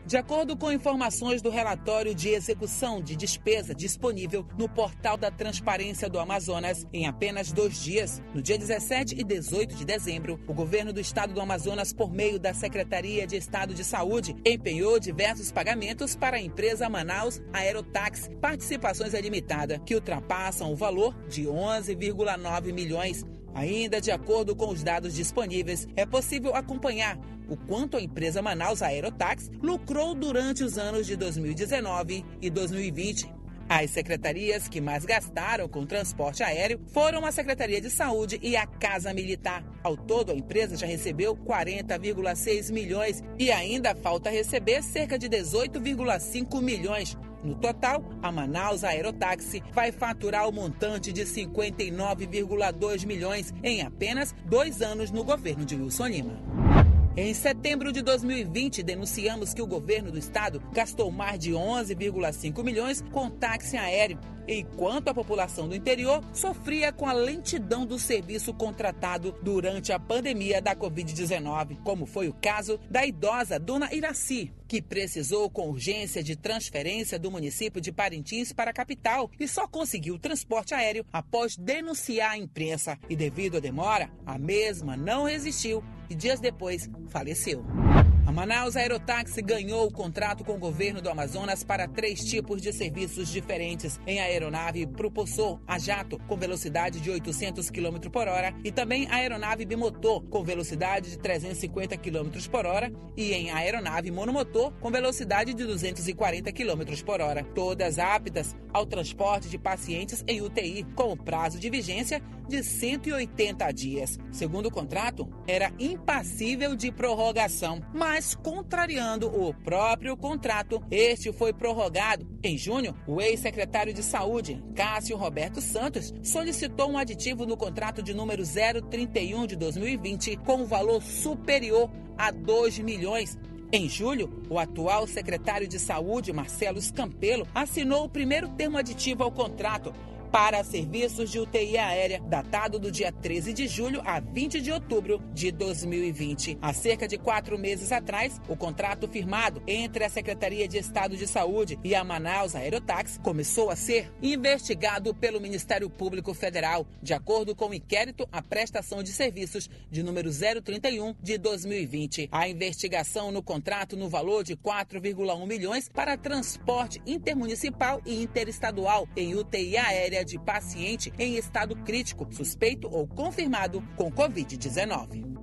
De acordo com informações do relatório de execução de despesa disponível no portal da Transparência do Amazonas, em apenas 2 dias, no dia 17 e 18 de dezembro, o governo do estado do Amazonas, por meio da Secretaria de Estado de Saúde, empenhou diversos pagamentos para a empresa Manaus Aerotáxi Participações Limitada, que ultrapassam o valor de 11,9 milhões. Ainda de acordo com os dados disponíveis, é possível acompanhar o quanto a empresa Manaus Aerotáxi lucrou durante os anos de 2019 e 2020. As secretarias que mais gastaram com transporte aéreo foram a Secretaria de Saúde e a Casa Militar. Ao todo, a empresa já recebeu 40,6 milhões e ainda falta receber cerca de 18,5 milhões. No total, a Manaus Aerotáxi vai faturar o montante de 59,2 milhões em apenas 2 anos no governo de Wilson Lima. Em setembro de 2020, denunciamos que o governo do estado gastou mais de 11,5 milhões com táxi aéreo, enquanto a população do interior sofria com a lentidão do serviço contratado durante a pandemia da Covid-19, como foi o caso da idosa Dona Iraci, que precisou com urgência de transferência do município de Parintins para a capital e só conseguiu transporte aéreo após denunciar à imprensa. E devido à demora, a mesma não resistiu e dias depois faleceu. A Manaus Aerotáxi ganhou o contrato com o governo do Amazonas para 3 tipos de serviços diferentes em aeronave propulsor a jato com velocidade de 800 km por hora e também aeronave bimotor com velocidade de 350 km por hora e em aeronave monomotor com velocidade de 240 km por hora, todas aptas ao transporte de pacientes em UTI, com o prazo de vigência de 180 dias. Segundo o contrato, era impassível de prorrogação, mas contrariando o próprio contrato, este foi prorrogado. Em junho, o ex-secretário de Saúde, Cássio Roberto Santos, solicitou um aditivo no contrato de número 031 de 2020 com um valor superior a 2 milhões. Em julho, o atual secretário de Saúde, Marcelo Scampelo, assinou o primeiro termo aditivo ao contrato para serviços de UTI aérea, datado do dia 13 de julho a 20 de outubro de 2020. Há cerca de 4 meses atrás, o contrato firmado entre a Secretaria de Estado de Saúde e a Manaus Aerotáxi começou a ser investigado pelo Ministério Público Federal, de acordo com o inquérito à prestação de serviços de número 031 de 2020. A investigação no contrato no valor de 4,1 milhões para transporte intermunicipal e interestadual em UTI aérea de paciente em estado crítico, suspeito ou confirmado com Covid-19.